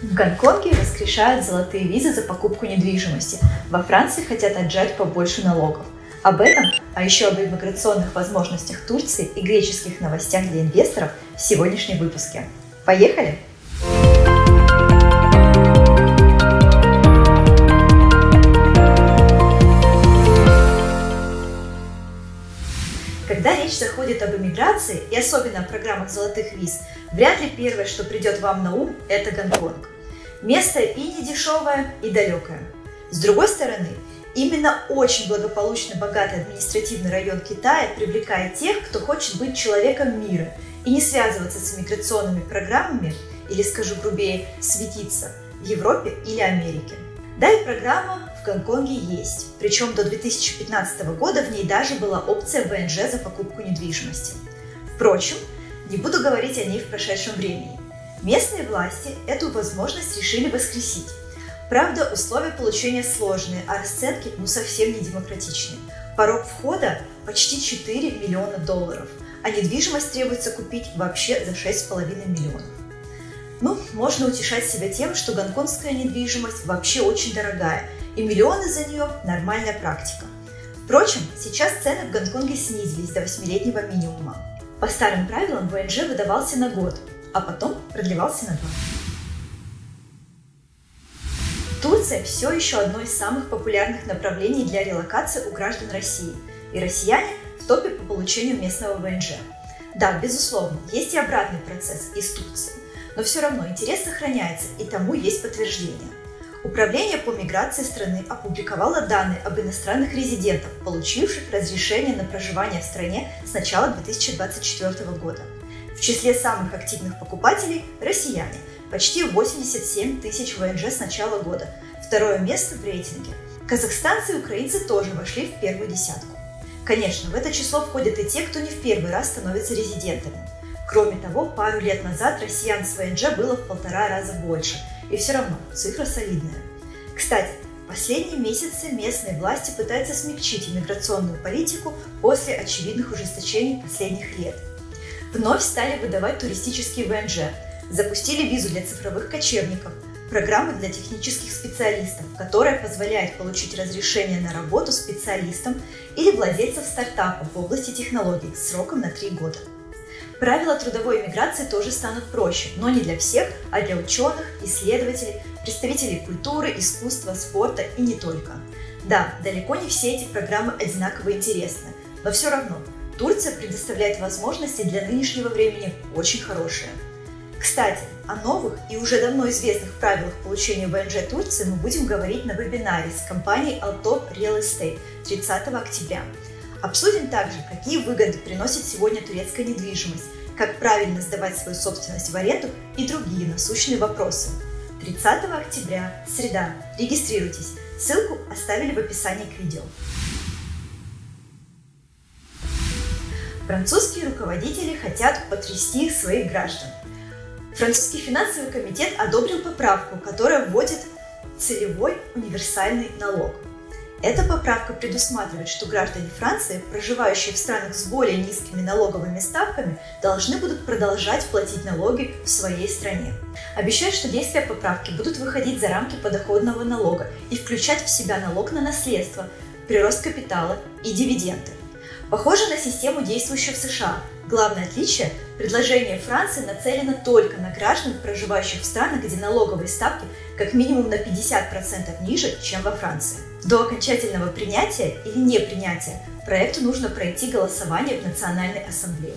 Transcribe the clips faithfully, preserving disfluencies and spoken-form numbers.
В Гонконге воскрешают золотые визы за покупку недвижимости. Во Франции хотят отжать побольше налогов. Об этом, а еще об иммиграционных возможностях Турции и греческих новостях для инвесторов в сегодняшнем выпуске. Поехали! Когда речь заходит об иммиграции, и особенно о программах золотых виз, вряд ли первое, что придет вам на ум, это Гонконг. Место и недешевое, и далекое. С другой стороны, именно очень благополучный, богатый административный район Китая привлекает тех, кто хочет быть человеком мира и не связываться с иммиграционными программами, или, скажу грубее, светиться в Европе или Америке. Да, и программа в Гонконге есть, причем до две тысячи пятнадцатого года в ней даже была опция вэ эн жэ за покупку недвижимости. Впрочем, не буду говорить о ней в прошедшем времени. Местные власти эту возможность решили воскресить. Правда, условия получения сложные, а расценки ну совсем не демократичные. Порог входа почти четыре миллиона долларов, а недвижимость требуется купить вообще за шесть с половиной миллионов. Ну, можно утешать себя тем, что гонконгская недвижимость вообще очень дорогая, и миллионы за нее – нормальная практика. Впрочем, сейчас цены в Гонконге снизились до восьмилетнего минимума. По старым правилам вэ эн жэ выдавался на год, а потом продлевался на два. Турция все еще одно из самых популярных направлений для релокации у граждан России, и россияне в топе по получению местного вэ эн жэ. Да, безусловно, есть и обратный процесс из Турции, но все равно интерес сохраняется, и тому есть подтверждение. Управление по миграции страны опубликовало данные об иностранных резидентах, получивших разрешение на проживание в стране с начала две тысячи двадцать четвёртого года. В числе самых активных покупателей – россияне, почти восемьдесят семь тысяч вэ эн жэ с начала года, второе место в рейтинге. Казахстанцы и украинцы тоже вошли в первую десятку. Конечно, в это число входят и те, кто не в первый раз становится резидентами. Кроме того, пару лет назад россиян с вэ эн жэ было в полтора раза больше, и все равно цифра солидная. Кстати, в последние месяцы местные власти пытаются смягчить иммиграционную политику после очевидных ужесточений последних лет. Вновь стали выдавать туристические вэ эн жэ, запустили визу для цифровых кочевников, программу для технических специалистов, которая позволяет получить разрешение на работу специалистам или владельцам стартапов в области технологий с сроком на три года. Правила трудовой миграции тоже станут проще, но не для всех, а для ученых, исследователей, представителей культуры, искусства, спорта и не только. Да, далеко не все эти программы одинаково интересны, но все равно Турция предоставляет возможности для нынешнего времени очень хорошие. Кстати, о новых и уже давно известных правилах получения вэ эн жэ Турции мы будем говорить на вебинаре с компанией Altop Real Estate тридцатого октября. Обсудим также, какие выгоды приносит сегодня турецкая недвижимость, как правильно сдавать свою собственность в аренду и другие насущные вопросы. тридцатого октября, среда. Регистрируйтесь. Ссылку оставили в описании к видео. Французские руководители хотят потрясти своих граждан. Французский финансовый комитет одобрил поправку, которая вводит целевой универсальный налог. Эта поправка предусматривает, что граждане Франции, проживающие в странах с более низкими налоговыми ставками, должны будут продолжать платить налоги в своей стране. Обещают, что действия поправки будут выходить за рамки подоходного налога и включать в себя налог на наследство, прирост капитала и дивиденды. Похоже на систему, действующую в США. Главное отличие – предложение Франции нацелено только на граждан, проживающих в странах, где налоговые ставки как минимум на пятьдесят процентов ниже, чем во Франции. До окончательного принятия или непринятия проекту нужно пройти голосование в Национальной ассамблее.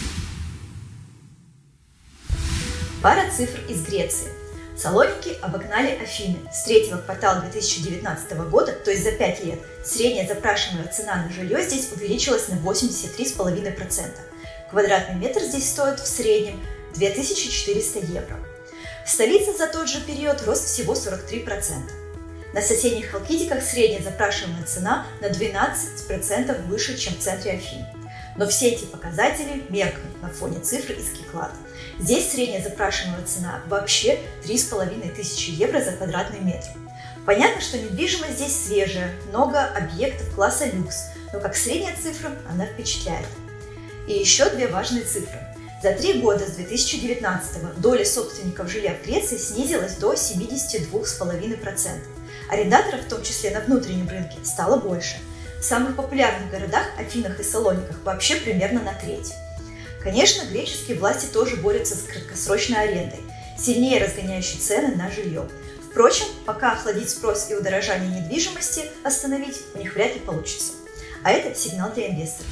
Пара цифр из Греции. Салоники обогнали Афины. С третьего квартала две тысячи девятнадцатого года, то есть за пять лет, средняя запрашиваемая цена на жилье здесь увеличилась на восемьдесят три и пять десятых процента. Квадратный метр здесь стоит в среднем две тысячи четыреста евро. В столице за тот же период рост всего сорок три процента. На соседних Халкидиках средняя запрашиваемая цена на двенадцать процентов выше, чем в центре Афин. Но все эти показатели меркнут на фоне цифр из Киклада. Здесь средняя запрашиваемая цена вообще три с половиной тысячи евро за квадратный метр. Понятно, что недвижимость здесь свежая, много объектов класса люкс, но как средняя цифра она впечатляет. И еще две важные цифры. За три года с две тысячи девятнадцатого доля собственников жилья в Греции снизилась до семидесяти двух целых пяти десятых процента. Арендаторов, в том числе на внутреннем рынке, стало больше. В самых популярных городах, Афинах и Салониках, вообще примерно на треть. Конечно, греческие власти тоже борются с краткосрочной арендой, сильнее разгоняющей цены на жилье. Впрочем, пока охладить спрос и удорожание недвижимости остановить у них вряд ли получится. А это сигнал для инвесторов.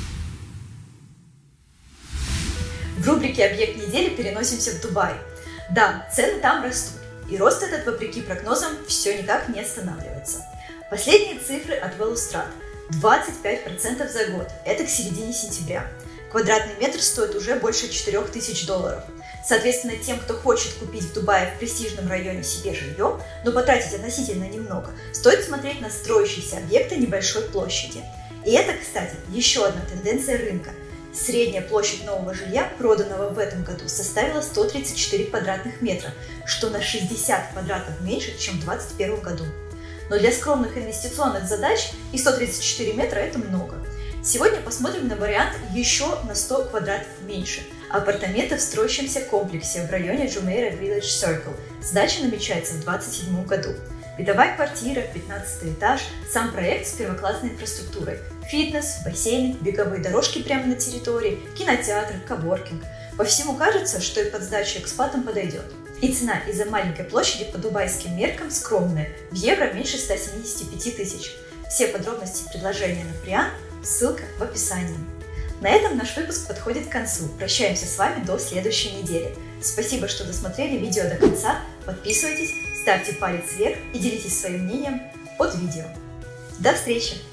В рубрике «Объект недели» переносимся в Дубай. Да, цены там растут, и рост этот, вопреки прогнозам, все никак не останавливается. Последние цифры от Веллустрат – двадцать пять процентов за год, это к середине сентября. Квадратный метр стоит уже больше четырёх тысяч долларов. Соответственно, тем, кто хочет купить в Дубае в престижном районе себе жилье, но потратить относительно немного, стоит смотреть на строящиеся объекты небольшой площади. И это, кстати, еще одна тенденция рынка. Средняя площадь нового жилья, проданного в этом году, составила сто тридцать четыре квадратных метра, что на шестьдесят квадратов меньше, чем в две тысячи двадцать первом году. Но для скромных инвестиционных задач и сто тридцать четыре метра – это много. Сегодня посмотрим на вариант еще на сто квадратов меньше. Апартаменты в строящемся комплексе в районе Jumeirah Village Circle. Сдача намечается в две тысячи двадцать седьмом году. Видовая квартира, пятнадцатый этаж, сам проект с первоклассной инфраструктурой. Фитнес, бассейны, беговые дорожки прямо на территории, кинотеатр, коворкинг. По всему кажется, что и под сдачу экспатам подойдет. И цена из-за маленькой площади по дубайским меркам скромная, в евро меньше ста семидесяти пяти тысяч. Все подробности предложения на Приан, ссылка в описании. На этом наш выпуск подходит к концу. Прощаемся с вами до следующей недели. Спасибо, что досмотрели видео до конца. Подписывайтесь, ставьте палец вверх и делитесь своим мнением под видео. До встречи!